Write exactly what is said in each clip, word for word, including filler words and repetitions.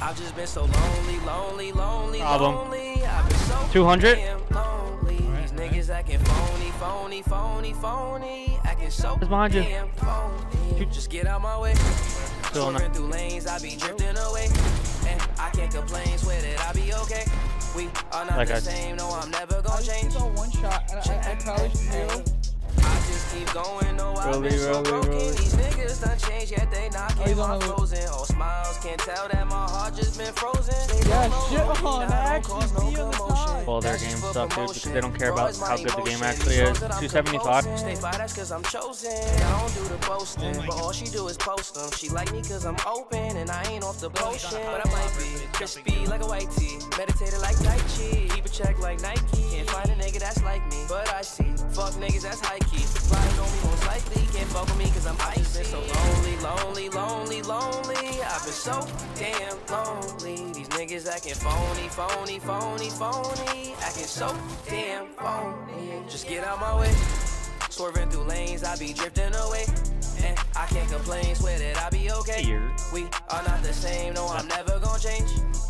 I've just been so lonely, lonely, lonely, Problem. lonely. I've been so two hundred. damn lonely. These niggas acting phony, phony, phony, phony. Acting so behind you. damn phony. Just get out my way. Still Swerving through lanes, I be drifting away. And I can't complain, swear that I be okay. We are not like the I... same, no, I'm never gonna change. I one shot, and I, I probably should do. I just keep going, no, I've Rolly, been so rolly, broken. rolly. These niggas done changed, yet they knocking Oh, my frozen. All smiles, can't tell that my heart just been frozen. Yeah, shit on, actually be on the time. Well, their game sucks, dude, because they don't care about how good the game actually is. two seventy-five. Stay by, that's cause I'm chosen. I don't do the boasting, but all she do is post them. She like me cause I'm open, and I ain't off the potion. But I might be crispy like a white tee, meditated like Tai Chi, keep a check like Nike. Can't find a nigga that's like me, but I see. Fuck niggas that's high key. Flying on me most likely, can't fuck with me cause I'm icy. Been so lonely, lonely, lonely, lonely. I've been so damn lonely. These niggas acting phony, phony, phony, phony. Acting so damn phony. Just get out my way. Swerving through lanes, I be drifting away. And I can't complain, swear that I be okay. Here. We are not the same, no, I'm never gonna change.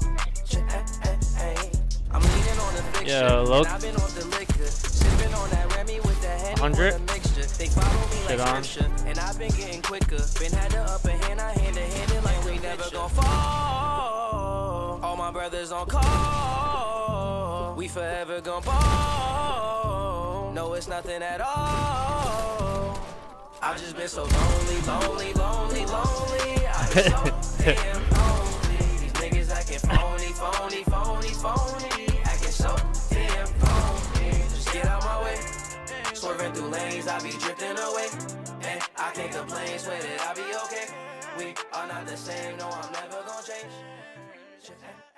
I'm leaning on the fiction, Yo, look. and I've been off the liquor. Sipping on that Remy with the Henny with a mixture. They follow me like scripture, and I've been getting quicker. Been had the upper hand, I hand to hand it like we never gon' fall. All my brothers on call. We forever gon' ball. No, it's nothing at all. I've just been so lonely, lonely, lonely, lonely. I've been so damn lonely. These niggas acting phony, phony, phony, phony. Acting so damn phony. Just get out my way. Swerving through lanes, I be drifting away. And I can't complain, swear that I be okay. We are not the same, no, I'm never gonna change.